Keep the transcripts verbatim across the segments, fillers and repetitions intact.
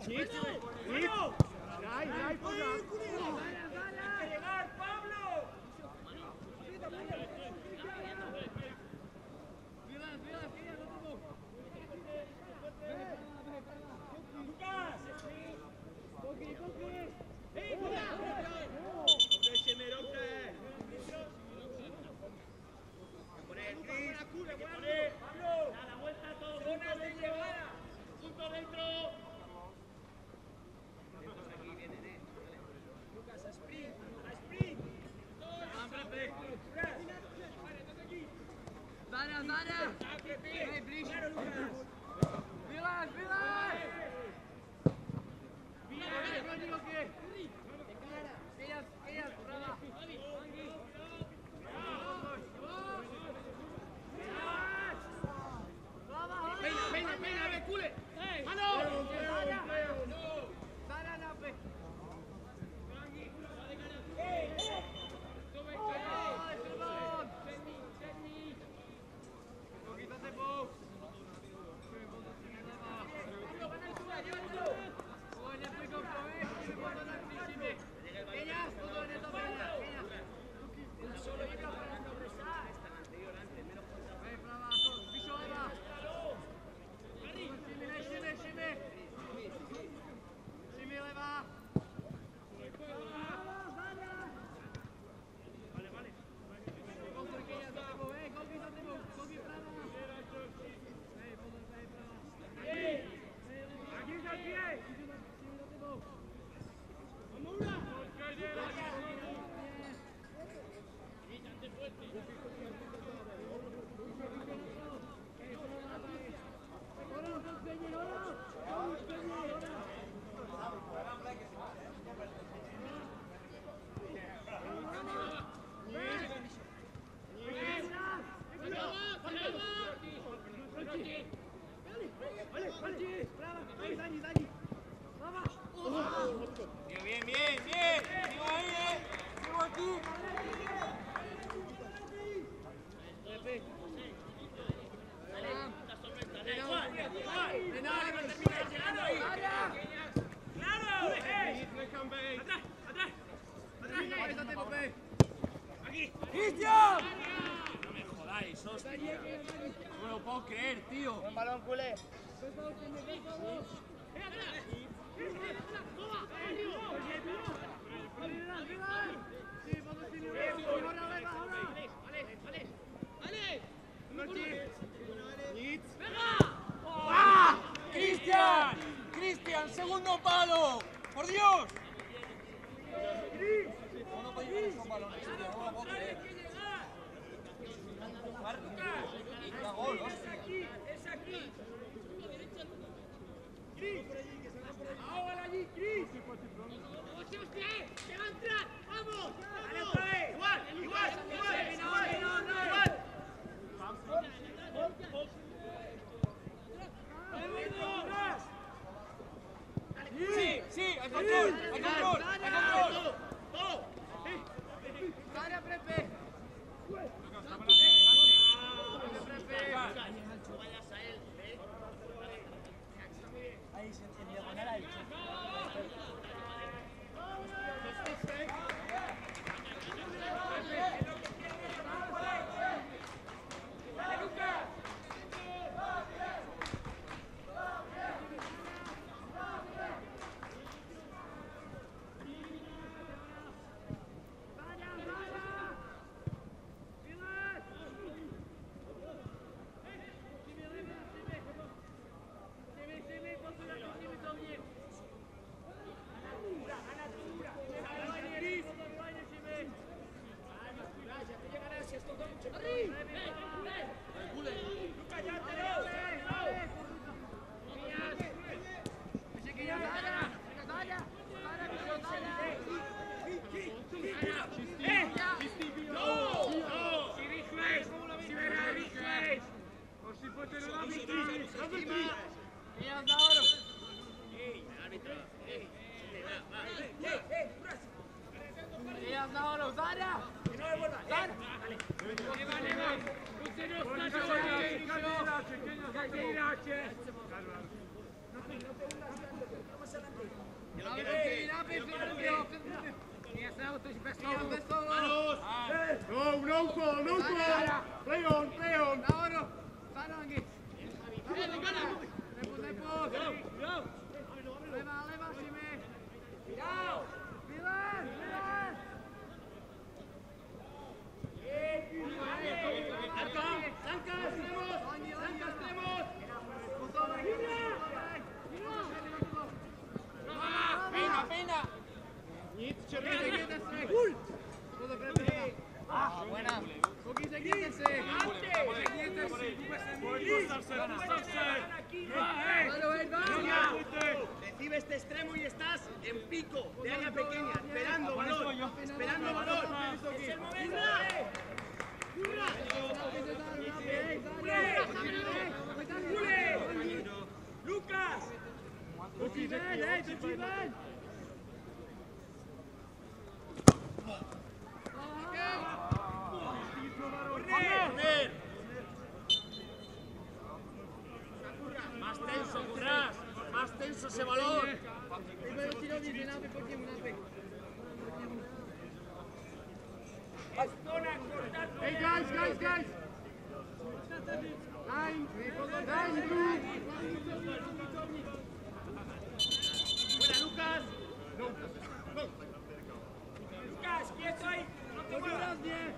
Nic, nic. Hraj, hraj pořád. Chce llegar, Pablo. Lucas. Koky, koky. Hej, dobře, Šemi, dobře. Poner, Cris, hay que poner. Pablo, da la vuelta a todo. Zonas de llegada. Punto dentro. Lucas, a sprint, a sprint. Zada, zada. Hej, blíž. Claro, Lucas. Vylez, vylez. Vylez, proti koky. Vyjaz, vyjaz, prava. Peina, peina, peina, ve, cule. Ano! Zada na pe. Koky za tebou. Pojď, nepůj go, pojď. Pozor na příšími. Peňaz, pozor, je to peňaz. Solo iba para progresar. Vej, pravá, pišo leva. Šimi, šimi, šimi. Šimi leva. Pozor, Keňa za tebou, hej, Koky za tebou, Koky pravá. Hej, pozor, hej, pravá. Hej, Koky za pět. Šimi za tebou. Moura. Bien, bien, bien, bien. Sigo ahí, eh. Sigo aquí. ¡Claro! ¡Atrás! ¡Atrás! ¡Atrás! ¡Aquí! ¡Cristian! No me jodáis, hostia. No me lo puedo creer, tío. Buen balón, culé. ¡Ah! ¡Cristian! ¡Cristian! ¡Segundo palo! ¡Por Dios! No podéis ver esos balones, tío. No lo puedo creer. Da gol, hostia. ¡Es aquí! ¡Cris! ¡Ahora allí, Cris! ¡Hostia, hostia! ¡Que va a entrar! ¡Vamos! ¡Dale otra vez! ¡Igual! ¡Igual! ¡Igual! ¡Igual! no, no, no. ¡Igual! Sí, sí, al control, al control, al control. Todo. ¡Dale, Pepe! Ahí se en diagonal ahí. No, no fall, no fall. Play on, play on. Leva, leva, Šime! Cuidado. Milan, Milan! Zanka, Zanka, extremos. Zanka, extremos. Pena, pena. Nic, červený. Segněte se! To dobré byla. Ah, buena. Kogi, segněte se! Segněte si! Postav se, postav se. Vado, hej, dva! Recibe este extremo y estás en pico de área pequeña, esperando balón, esperando balón. Es el momento. Lucas. Točí ven, hej, točí ven! Corner. Más tenso, Currás. Más tenso ese balón. Hey guys, guys, guys! Line! Line, blue! Buena, Lucas. Lucas, quieto ahí. No te muevas.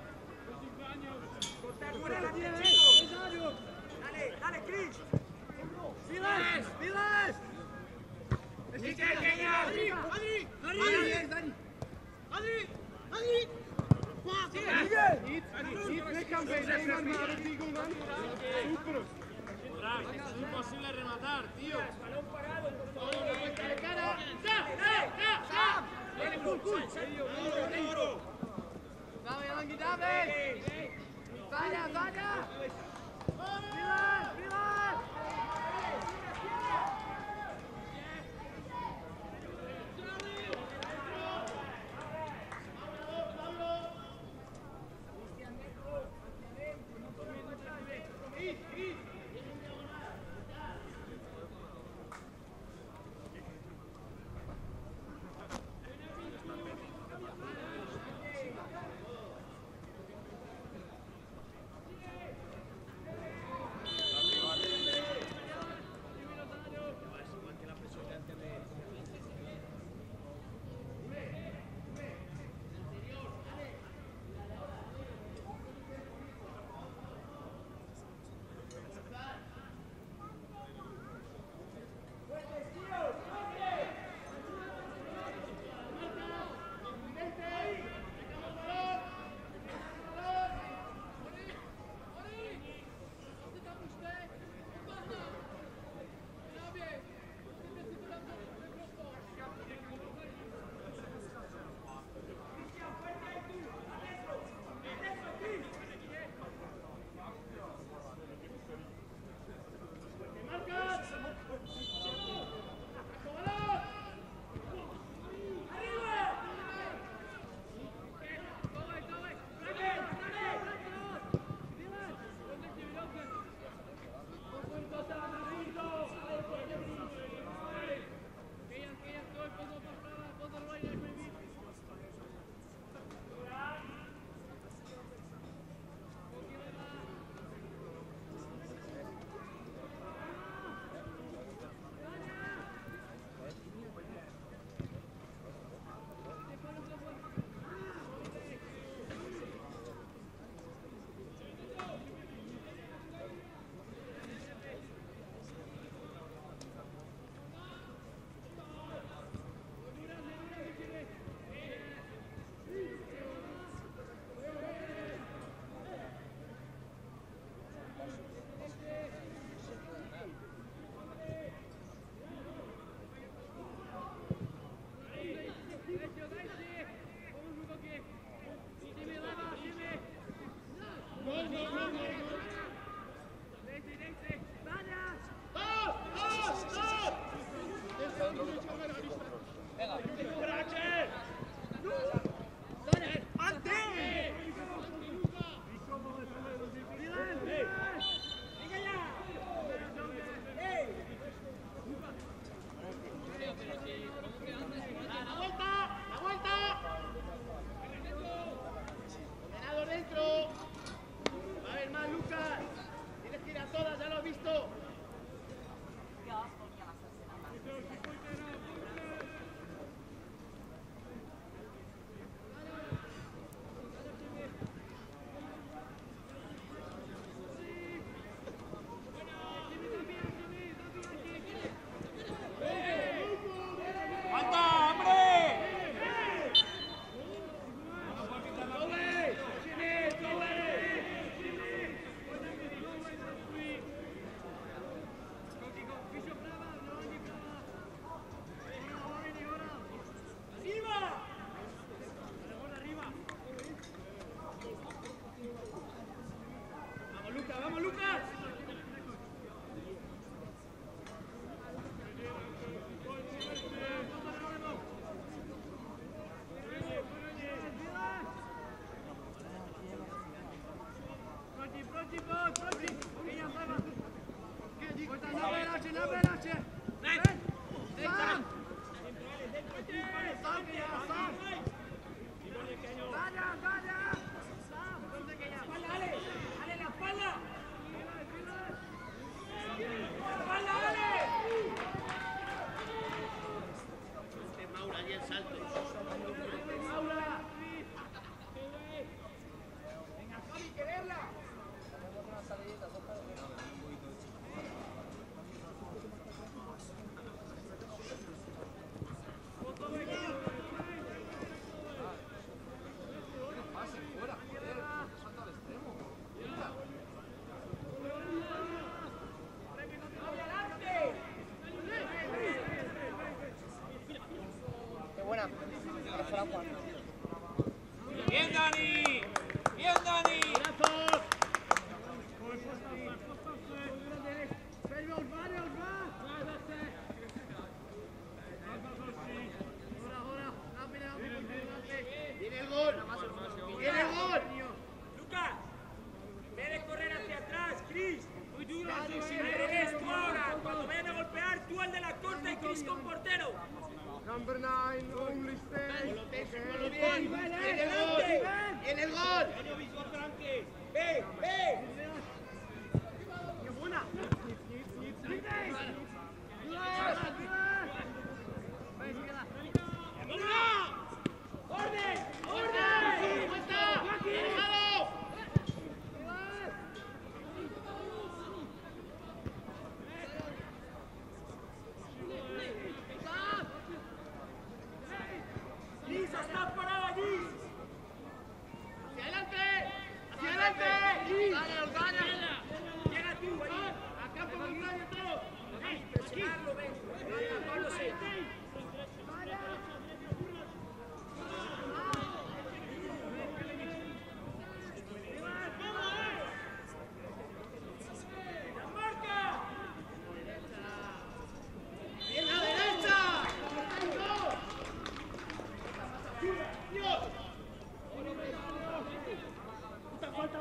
Výrazně, hej, zádu! Dale, dale, Chris. Vylez, vylez! Ještě Kenia. Adri, Adri, Adri, zadní! Adri, Adri. Nic, nic nechám být, Neymar má dobrý golman. Super! Es imposible rematar, tío. Balón parado. Dale cara! ¡Sam! ¡Eh! ¡Eh! ¡Sam! Dale, půl, půl! Dávej, Langy, dávej! Záďa, záďa! Vylez, vylez!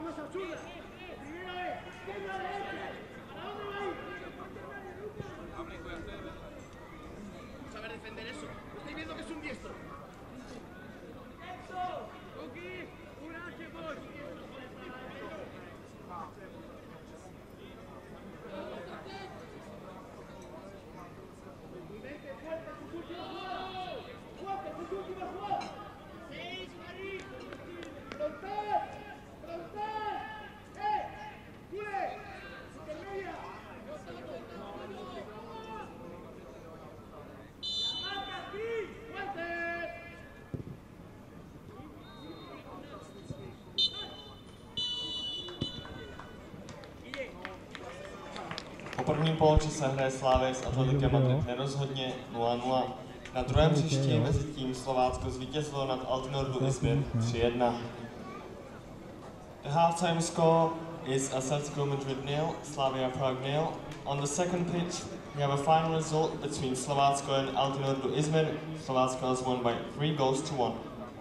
más absurda. Primero es, ¿qué es la derecha? ¿Para dónde va a ir? No saber defender eso. Estoy viendo que es un diestro. Coqui, un H por. Fuerte en sus últimas jugadas. Fuerte en sus últimas jugadas. Seis, Marín. Frontal. Frontal. ¡Eh! ¡Cule! ¡Intermedia! ¡Marca aquí! ¡Fuerte! Po prvním poločase hraje Slavia s Atletikem Madrid nerozhodně nula nula. Na druhém hřišti mezi tím Slovácko zvítězilo nad Altinordu Izmir tři jedna. The halftime score is Atletico Madrid nil, Slavia Prague nil. On the second pitch, we have a final result between Slovácko and Altinordu Izmir. Slovácko has won by three goals to one.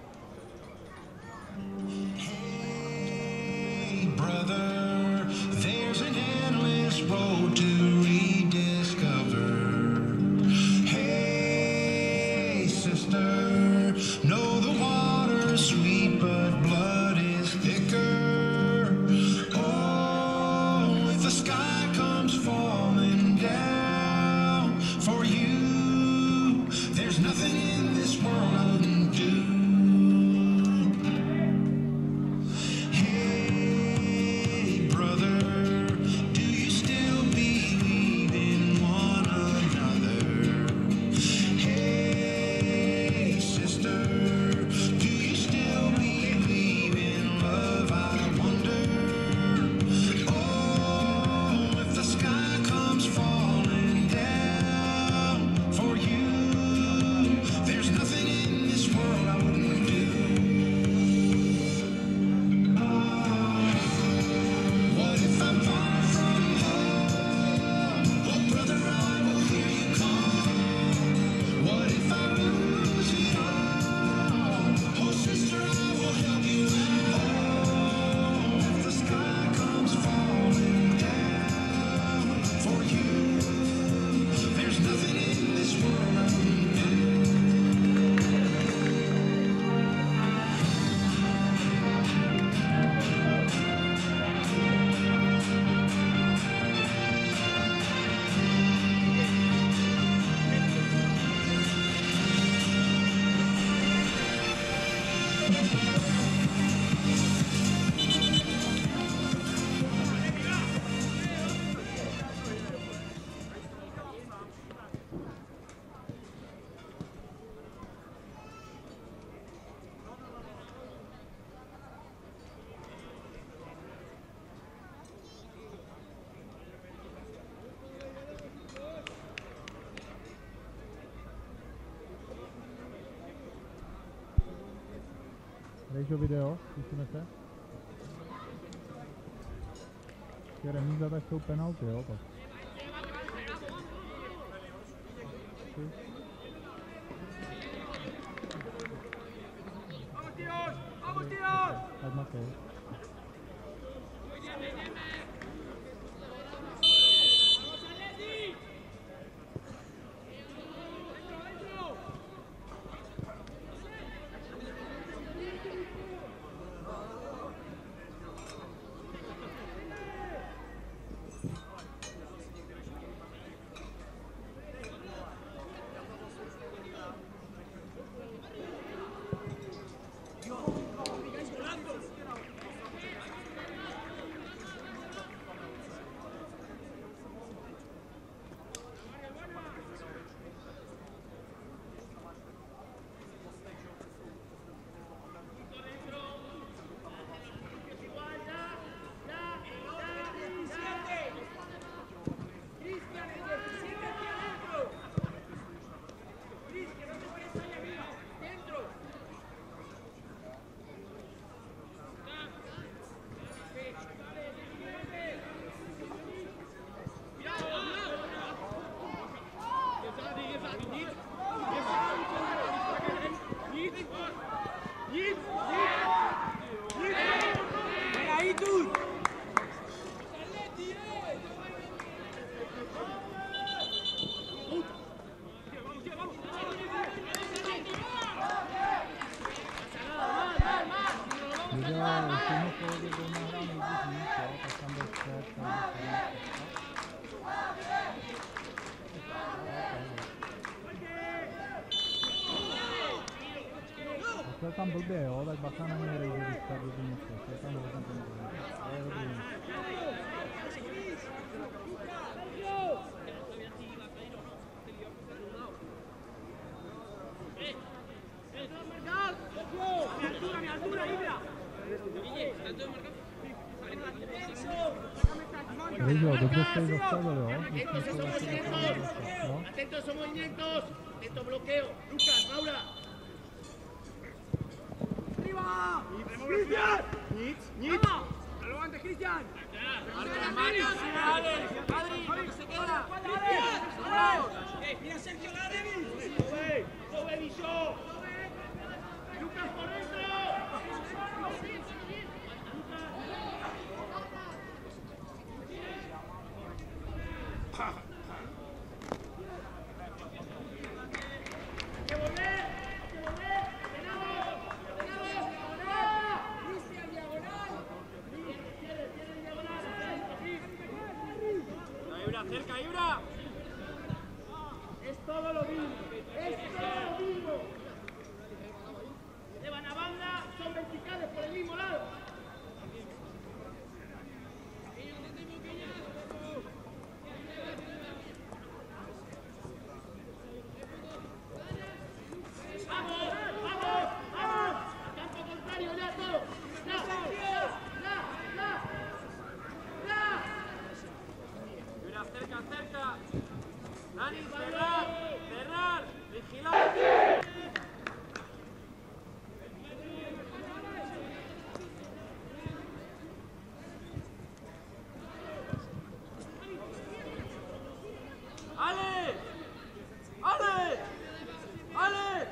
Hey, brother, there's an endless road to rediscover. Hey, sister, know the water's sweet, but blood is thicker. Oh, if the sky comes falling down for you, there's nothing in this world I wouldn't do. Hey, brother, do you still believe in one another? Hey, sister, do you still believe in love? I wonder. Oh, if the sky comes falling down for you, there's nothing in this world I wouldn't do. What if I'm far from home? Oh, brother, I will hear you call. What if I lose it all? Oh, sister, I will help you out. Oh, if the sky comes falling down for you, there's nothing in this world I wouldn't do. Rejžo video, pustíme se. Je remíza, tak jsou penalty, jo, pak. Vamos, tíos, vamos, tíos. Tak Matej. actitud. Mira, decimos que es de una gran disminución, pasando el set, Sve tam blbě, jo, tak bacha na mě rejde, když tady jde něco, sve tam hrozně blbě. To je dobrý. Mi altura, Ibra. Rejdo, dobře jste ji zastavil, jo? Atentos a esos movimientos. No? Atentos a esos movimientos. Atento bloqueo. Lucas, Maura. ¡Arriba! ¡Cristian! ¡Nic! ¡Nic! ¡Lo antes, Cristian! ¡Adri! ¡Se queda! ¡Mira Sergio Larevi! ¡Sube! ¡Sube, Bicho! ¡Lucas por dentro! ¡Que volver! ¡Que volver! ¡Tenamos! ¡Tenamos! ¡Diagonal! ¡Cristian, diagonal! ¡Cierre, cierre, diagonal! ¡Ibra, cerca, Ibra! Es todo lo mismo. Es todo lo mismo. Llevan a banda, son verticales por el mismo lado. ¡Vamos! ¡Vamos! ¡Vamos! Campo contrario, ya todo. ¡Ya! ¡Ya! ¡Ya! ¡Ya! Ibra, cerca, cerca. Dani, cerrar, cerrar, vigilar. ¡Ale! ¡Ale! ¡Ale!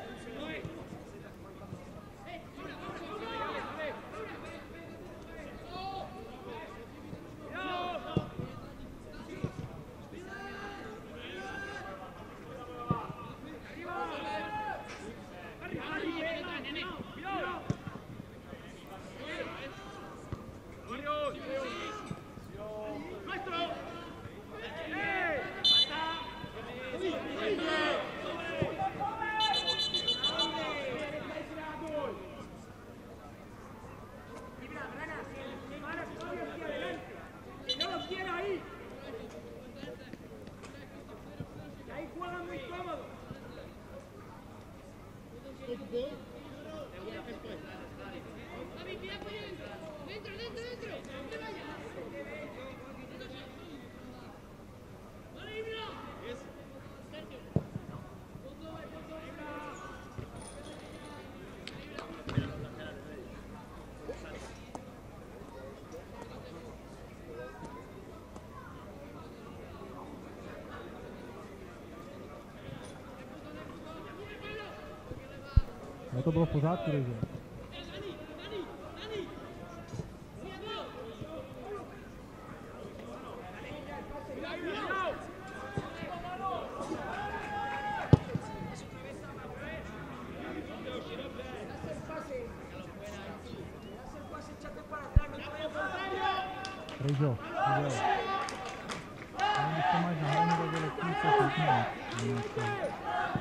No to bylo v pořádku, Rejdo. Rejdo, Rejdo. Ale když to máš na hlavně, tak je lepší se kouknout.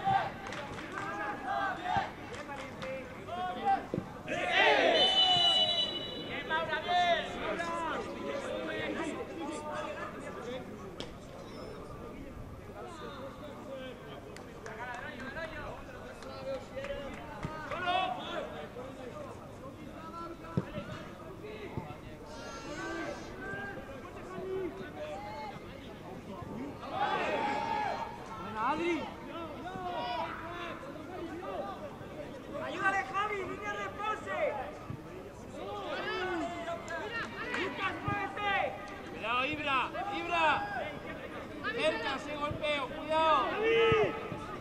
¡Ayúdale, Javi! ¡Línea de pase! ¡Lucas, muévete! ¡Cuidado, Ibra! ¡Ibra! ¡Cerca ese golpeo! ¡Cuidado! ¡Salí!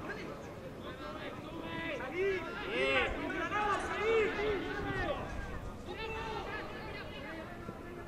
¡Salí! ¡Bien! ¡Salí!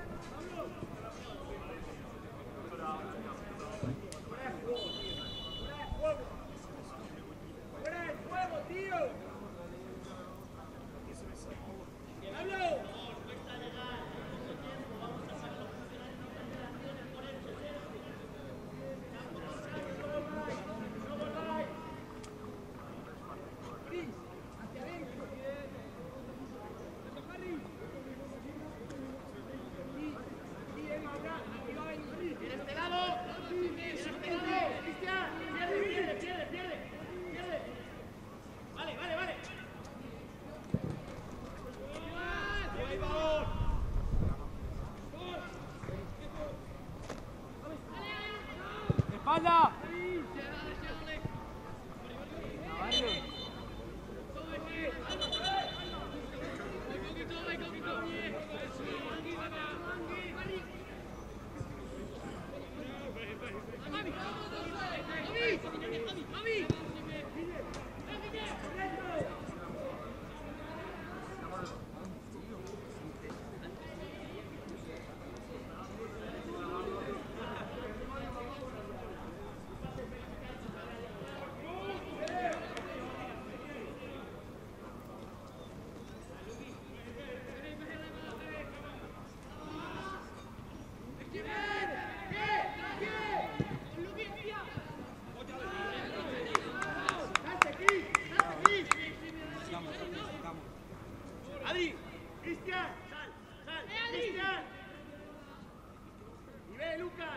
espalda! Adri, Cristian, sal, sal, Cristian. Y ve, Lucas.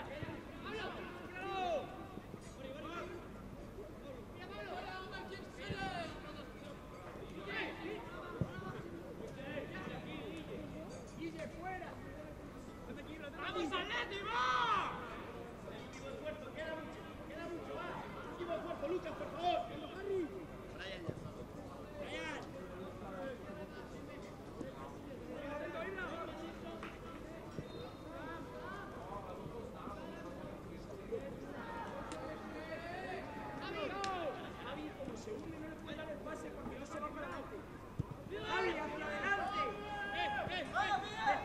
¡Vamos, Atleti, va! Último esfuerzo, queda mucho, queda mucho, va. Último esfuerzo, Lucas, por favor. Brian, ya. Brian. Javi, como se une, no le puede dar el pase porque no se va para adelante. Javi, hacia adelante. ¡Eh, eh, eh!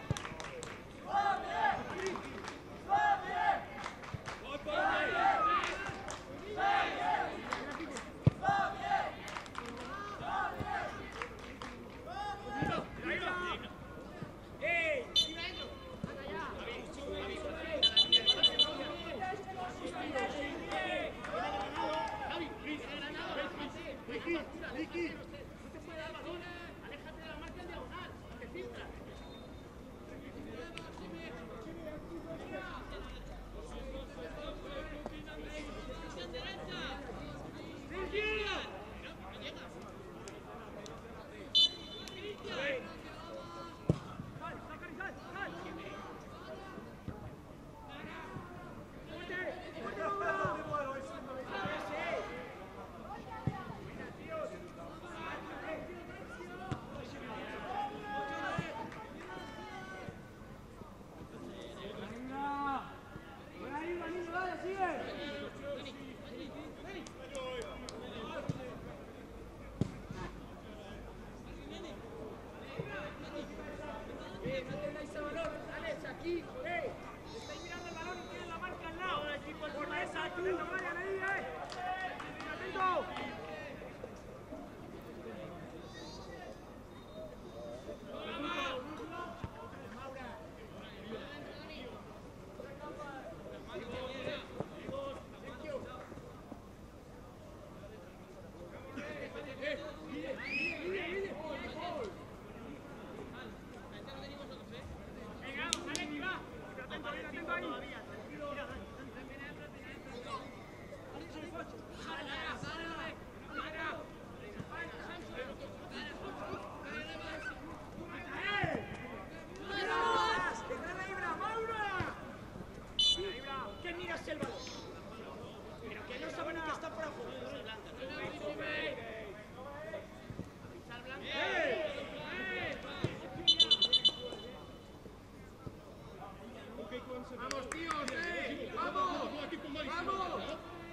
¡Vamos, tíos! ¡Eh! ¡Vamos! ¡Vamos!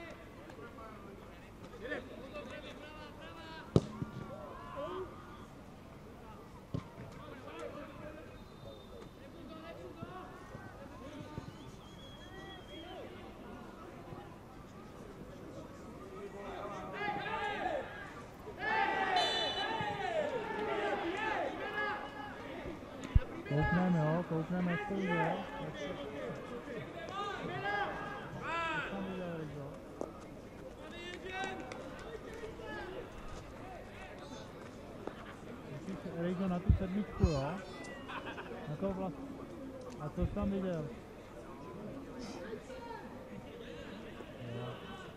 Koukneme, jo, koukneme, jak to jde. Tam viděl, Rizo. Musíš, Rizo, na tu sedmičku, jo? Na to vlast. A to jsi tam viděl. Jo.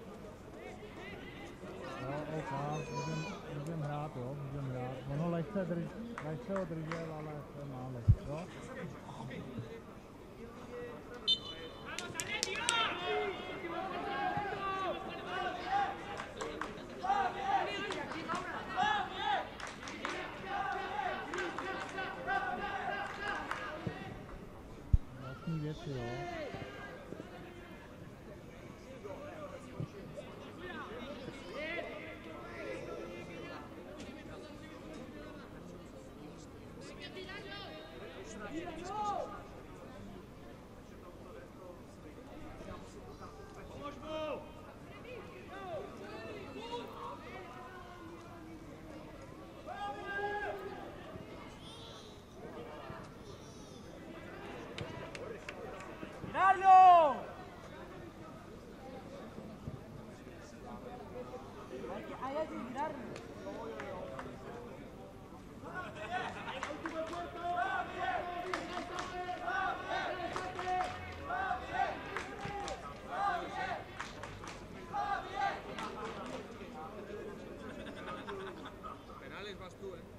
Jo, ok, můžem, můžem hrát, jo, můžem hrát. Ono lehce, drž, lehce ho držel, ale to je málo, jo? ¡Vamos, Atleti, va! věci, jo. ¡Tirarlo! Hay que, hay que tirarlo. Penales vas tú, eh.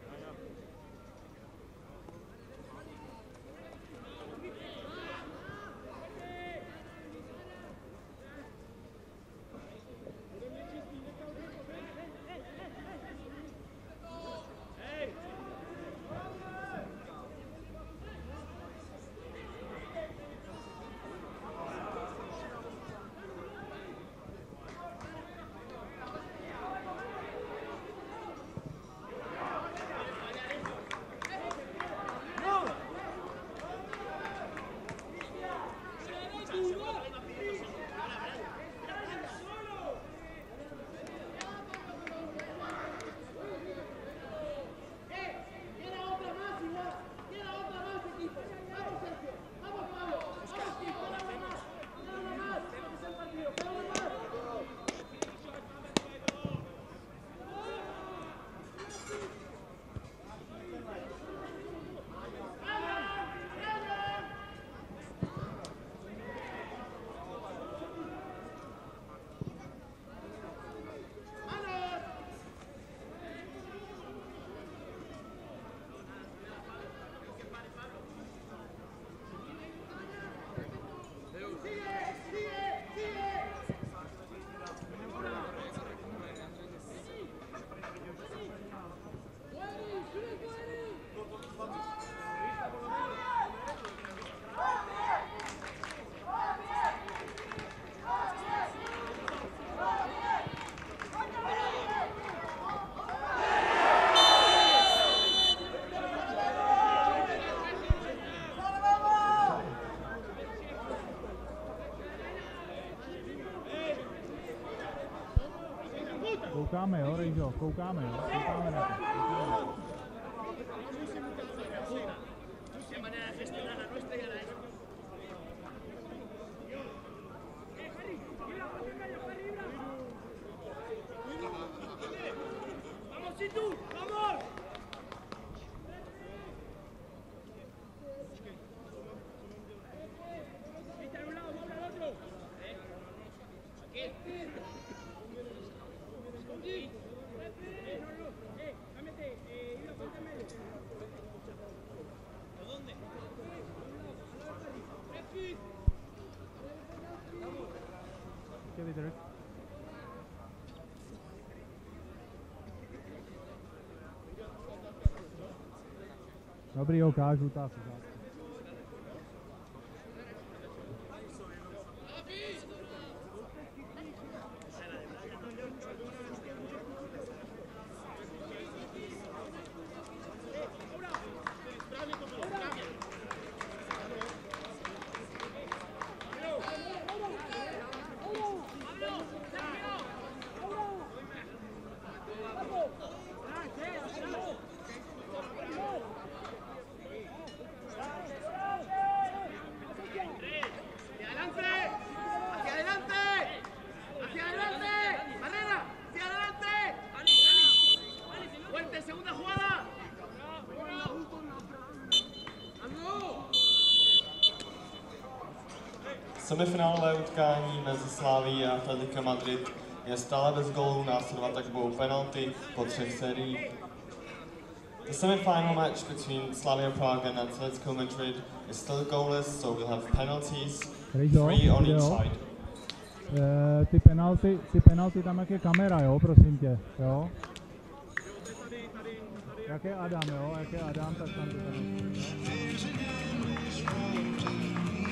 Koukáme, jo, Rejžo, koukáme, jo, koukáme na to. Koukáme. Qué manera de gestionar la nuestra y a la de ellos. ¡Vamos, Situ! ¡Vamos! Viste a un lado, dobla al otro. Aquí. Escondí. Eh, no, no. Eh, cámbiate. Eh, Ilo, ponte en medio. ¿A dónde? Chtěl vydrž. Dobrý, oká, žlutá se. Semifinálové utkání mezi Slavií a Atletico Madrid je stále bez gólů, následovat tak budou penalty po třech sériích. The semi-final match between Slavia Prague and Atletico Madrid is still goalless, so we'll have penalties, three on each side. E, ty penalty, ty penalty tam jak je kamera, jo, prosím tě, jo. Jak je Adam, jo, jak je Adam, tak tam ty penalty.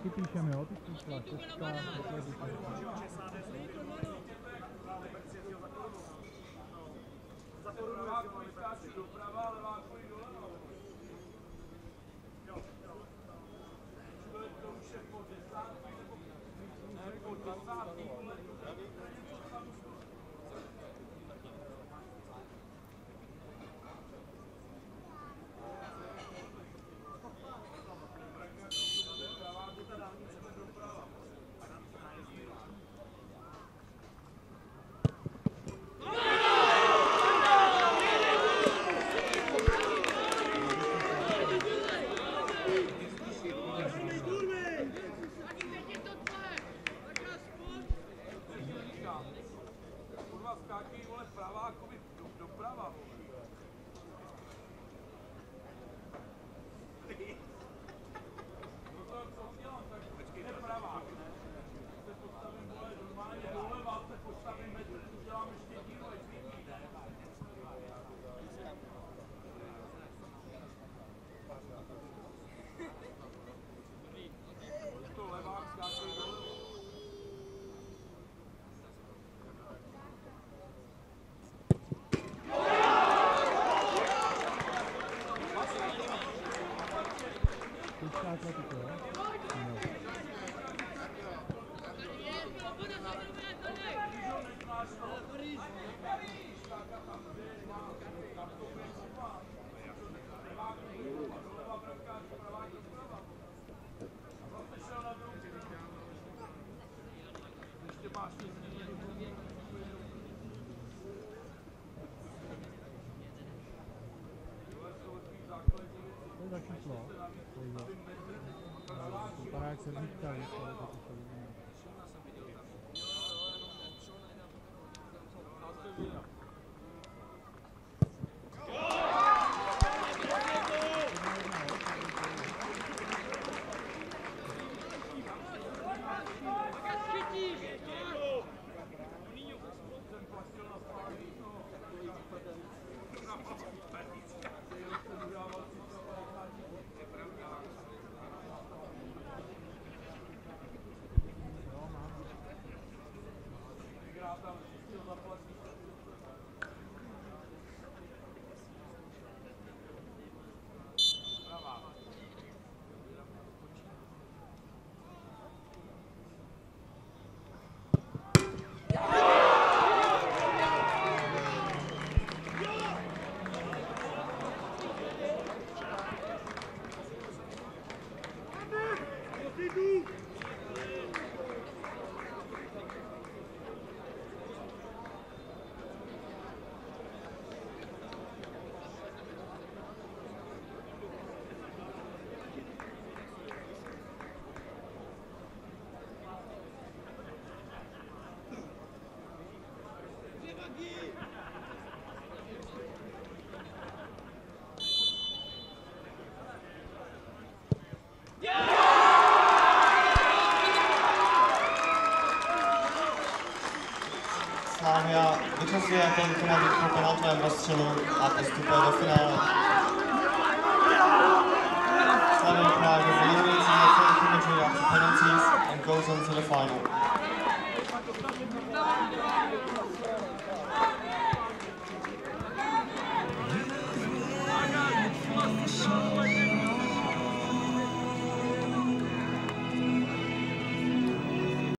taky píšeme, jo, ty čísla, šestka, Atletico, jo? To je za číslo. Vypadá jak servítka, víš, ale to už to vidíme. Slavia vyčasuje Atletico Madrid po penaltovém rozstřelu a postupuje do finále. Slavia Prague is eliminating the Atletico Madrid after penalties and goes on to the final.